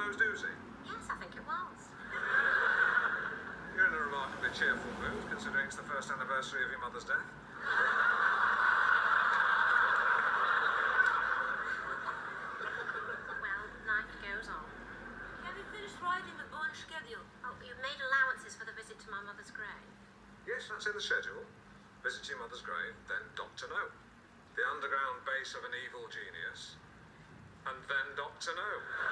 Nose doozy? Yes, I think it was. You're in a remarkably cheerful mood, considering it's the first anniversary of your mother's death. Well, life goes on. Have you finished writing the bone schedule? Oh, you've made allowances for the visit to my mother's grave. Yes, that's in the schedule. Visit your mother's grave, then Dr. No. The underground base of an evil genius, and then Dr. No.